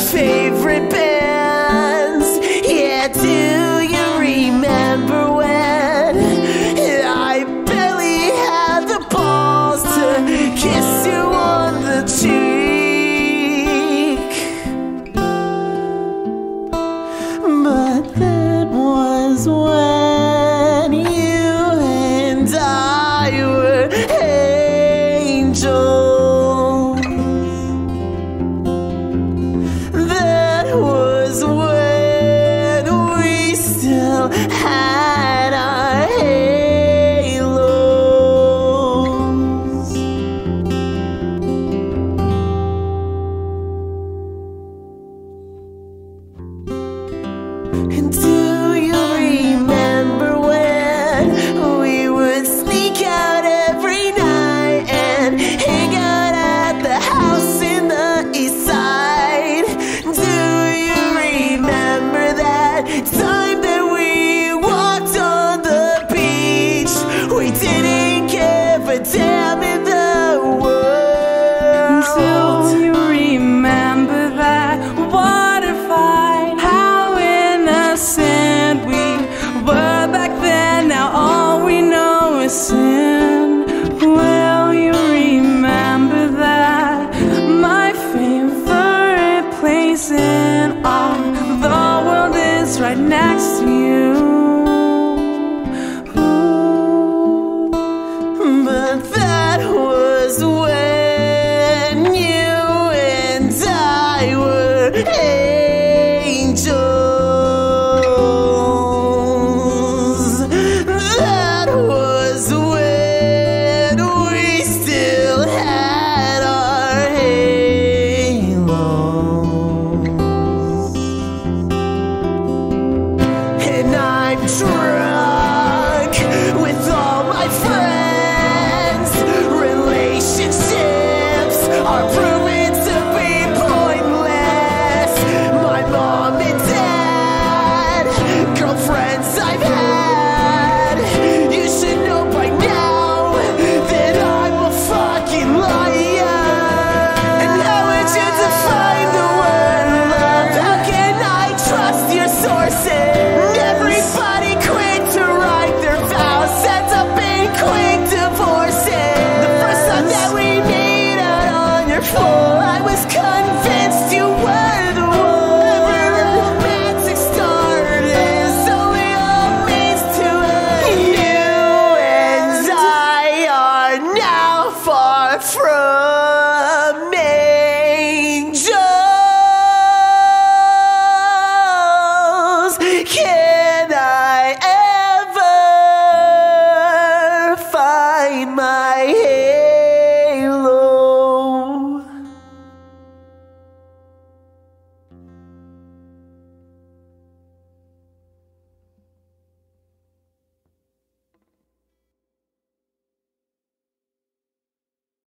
favorite bands. Yeah, do you remember when I barely had the balls to kiss you on the cheek? But that was when you and I were angels. That was when we still had our halos. And do you remember when we would sneak out every night and hang out at the house in the east side? Do you remember that time that we walked on the beach? We didn't give a damn in the world. Do you remember that water fight? How innocent we were back then. Now all we know is sin. Will you remember that? My favorite place in all the world is right next to you. Ooh. But that was when you and I were angels. That was when we still had our halos. And I'm drunk with all my friends. Relationships are proven to be pointless. My mom and dad, girlfriends I've had. You should know by now that I'm a fucking liar. And how would you define the word love? How can I trust your sources? Everybody quick to write their vows ends up being quick divorces. The first time that we made out on your floor, I was convinced you were the one. Every romantic start is only a means to end. You and I are now far from